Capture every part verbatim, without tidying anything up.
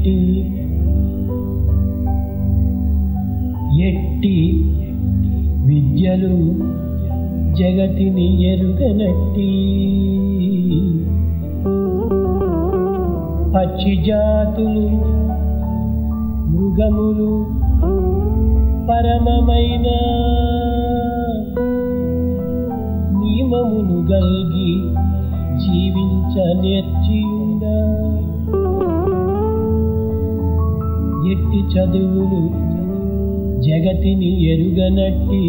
ఎరుగనట్టి ఎట్టి విద్యలు జగతిని ఎరుగనట్టి పక్షి జాతులు మృగములు పరమమైన నియమమును గల్గి జీవించ నేర్చియుండ ఎట్టి చదువులు జగతిని ఎరుగనట్టి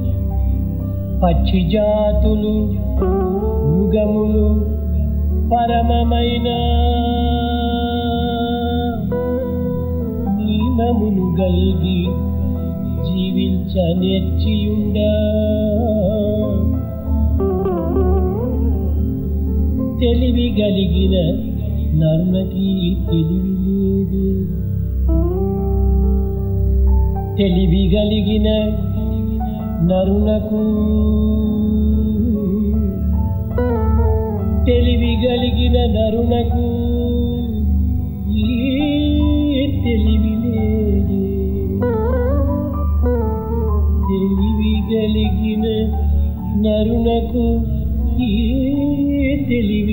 పక్షి జాతులు మృగములు పరమమైన నియమమును గల్గి జీవించ నేర్చియుండ తెలివి గలిగిన నర్మకి తెలివి లేదు తెలివి గలిగిన నరునకు తెలివి గలిగిన నరునకు ఈ తెలివి లేదు తెలివి గలిగిన నరునకు ఈ తెలివి